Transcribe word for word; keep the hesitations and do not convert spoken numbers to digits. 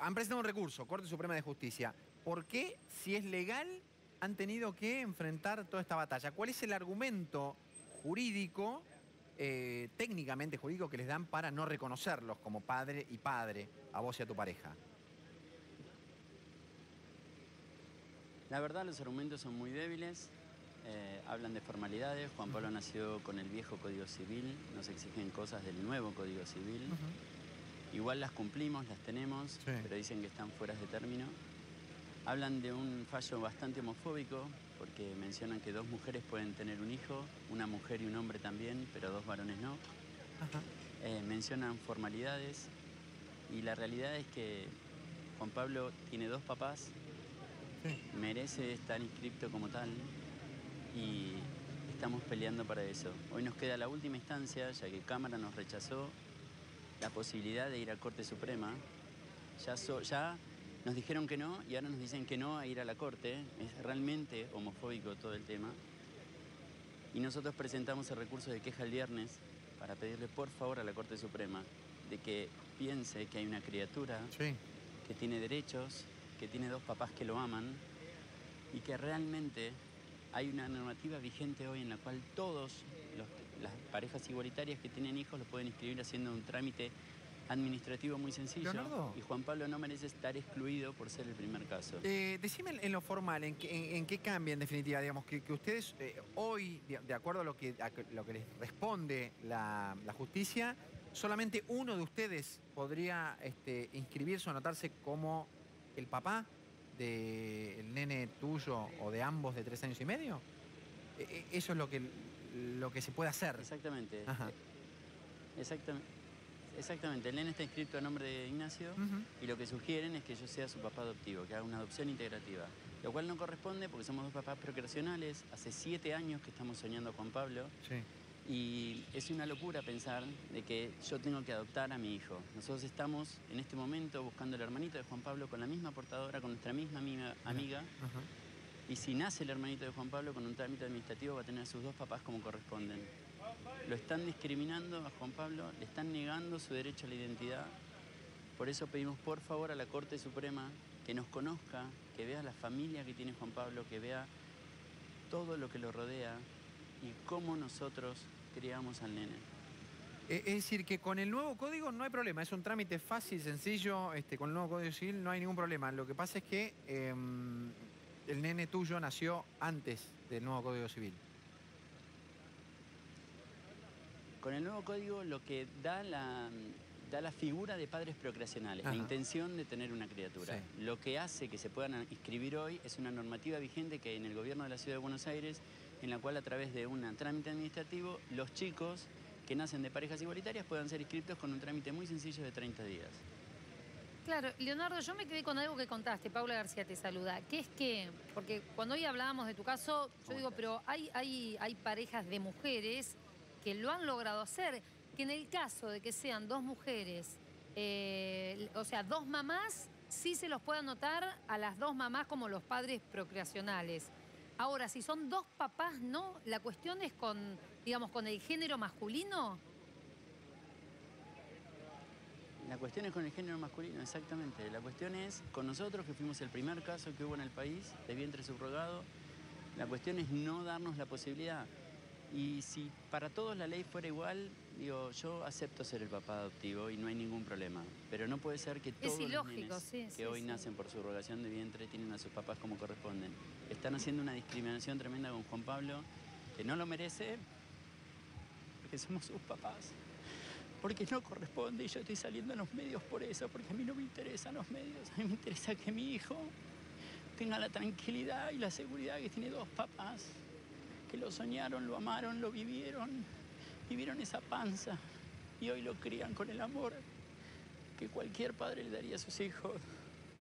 han presentado un recurso, Corte Suprema de Justicia. ¿Por qué, si es legal, han tenido que enfrentar toda esta batalla? ¿Cuál es el argumento jurídico, eh, técnicamente jurídico, que les dan para no reconocerlos como padre y padre a vos y a tu pareja? La verdad, los argumentos son muy débiles. Eh, hablan de formalidades. Juan Pablo nació con el viejo Código Civil. Nos exigen cosas del nuevo Código Civil. Uh-huh. Igual las cumplimos, las tenemos, sí, pero dicen que están fuera de término. Hablan de un fallo bastante homofóbico, porque mencionan que dos mujeres pueden tener un hijo, una mujer y un hombre también, pero dos varones no. Uh-huh. eh, mencionan formalidades, y la realidad es que Juan Pablo tiene dos papás, sí, merece estar inscripto como tal, y estamos peleando para eso. Hoy nos queda la última instancia, ya que Cámara nos rechazó la posibilidad de ir a Corte Suprema. Ya, so, ya nos dijeron que no, y ahora nos dicen que no a ir a la Corte. Es realmente homofóbico todo el tema. Y nosotros presentamos el recurso de queja el viernes para pedirle por favor a la Corte Suprema de que piense que hay una criatura, sí, que tiene derechos, que tiene dos papás que lo aman, y que realmente hay una normativa vigente hoy en la cual todos los, las parejas igualitarias que tienen hijos lo pueden inscribir haciendo un trámite administrativo muy sencillo. Leonardo, y Juan Pablo no merece estar excluido por ser el primer caso. Eh, decime en lo formal, ¿en qué, en, en qué cambia en definitiva? Digamos, que, que ustedes eh, hoy, de, de acuerdo a lo que, a lo que les responde la, la justicia, solamente uno de ustedes podría este, inscribirse o anotarse como el papá del nene tuyo o de ambos de tres años y medio. Eh, eso es lo que, lo que se puede hacer. Exactamente. Ajá. Exactamente. Exactamente, el nene está inscrito a nombre de Ignacio, uh-huh, y lo que sugieren es que yo sea su papá adoptivo, que haga una adopción integrativa, lo cual no corresponde porque somos dos papás procreacionales. Hace siete años que estamos soñando a Juan Pablo, sí, y es una locura pensar de que yo tengo que adoptar a mi hijo. Nosotros estamos en este momento buscando el hermanito de Juan Pablo con la misma portadora, con nuestra misma amiga, amiga. Uh-huh. Y si nace el hermanito de Juan Pablo con un trámite administrativo va a tener a sus dos papás como corresponden. Lo están discriminando a Juan Pablo, le están negando su derecho a la identidad. Por eso pedimos por favor a la Corte Suprema que nos conozca, que vea la familia que tiene Juan Pablo, que vea todo lo que lo rodea y cómo nosotros criamos al nene. Es decir, que con el nuevo código no hay problema, es un trámite fácil, sencillo, este, con el nuevo Código Civil no hay ningún problema. Lo que pasa es que eh, el nene tuyo nació antes del nuevo Código Civil. Con el nuevo código lo que da la, da la figura de padres procreacionales, ajá, la intención de tener una criatura. Sí. Lo que hace que se puedan inscribir hoy es una normativa vigente que hay en el gobierno de la Ciudad de Buenos Aires, en la cual a través de un trámite administrativo, los chicos que nacen de parejas igualitarias puedan ser inscritos con un trámite muy sencillo de treinta días. Claro, Leonardo, yo me quedé con algo que contaste, Paula García te saluda, que es que, porque cuando hoy hablábamos de tu caso, yo digo, pero hay, hay, hay parejas de mujeres que lo han logrado hacer, que en el caso de que sean dos mujeres, eh, o sea, dos mamás, sí se los puede anotar a las dos mamás como los padres procreacionales. Ahora, si son dos papás, ¿no? La cuestión es con, digamos, con el género masculino. La cuestión es con el género masculino, exactamente. La cuestión es con nosotros, que fuimos el primer caso que hubo en el país de vientre subrogado. La cuestión es no darnos la posibilidad. Y si para todos la ley fuera igual, digo, yo acepto ser el papá adoptivo y no hay ningún problema. Pero no puede ser que todos los nenes sí, que sí, hoy sí. nacen por subrogación de vientre tienen a sus papás como corresponden. Están haciendo una discriminación tremenda con Juan Pablo, que no lo merece, porque somos sus papás. Porque no corresponde y yo estoy saliendo en los medios por eso, porque a mí no me interesan los medios. A mí me interesa que mi hijo tenga la tranquilidad y la seguridad que tiene dos papás, que lo soñaron, lo amaron, lo vivieron, vivieron esa panza y hoy lo crían con el amor que cualquier padre le daría a sus hijos.